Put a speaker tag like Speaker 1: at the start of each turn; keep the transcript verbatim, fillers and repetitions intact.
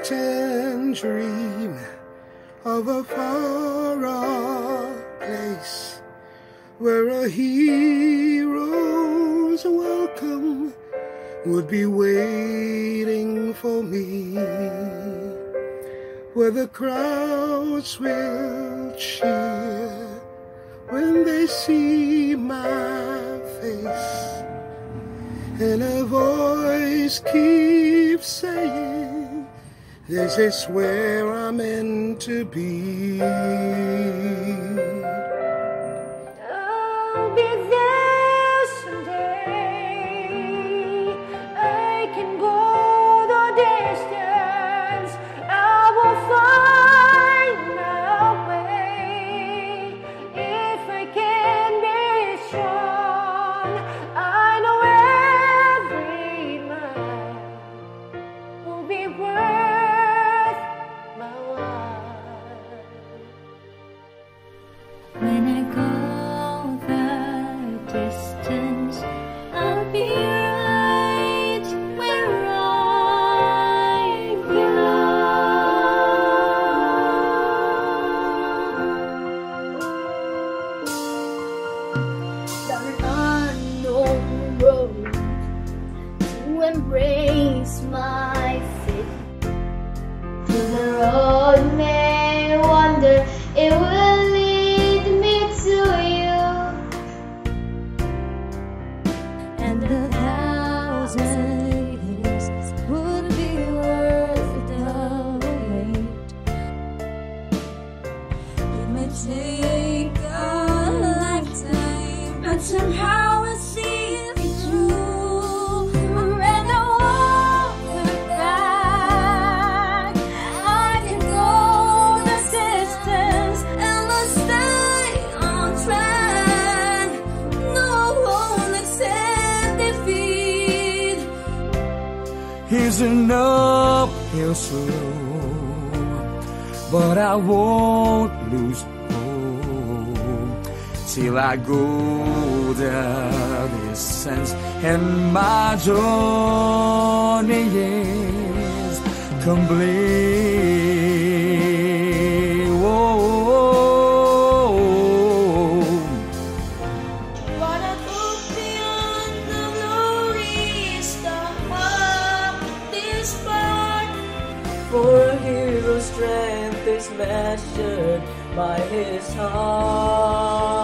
Speaker 1: and dream of a far-off place where a hero's welcome would be waiting for me, where the crowds will cheer when they see my face, and a voice keeps saying, this is where I'm meant to be.
Speaker 2: I'll be there someday. I can go the distance. I will find my way. If I can be strong, I know every mile will be worth my while. When I go the distance, I'll be right where I belong. Down an unknown road to embrace my fate. To the road may wander, it will lead me to you, and a thousand years would be worth the wait. It may take a lifetime, but somehow I see it through. I'm ready to walk back. I can go the distance and must stay on track. No one accept defeat.
Speaker 3: Here's an uphill slope, but I won't lose hope till I go the distance, and my journey is complete. Whoa.
Speaker 2: What I thought beyond the glory stop up this part.
Speaker 4: For a hero's strength is measured by his heart.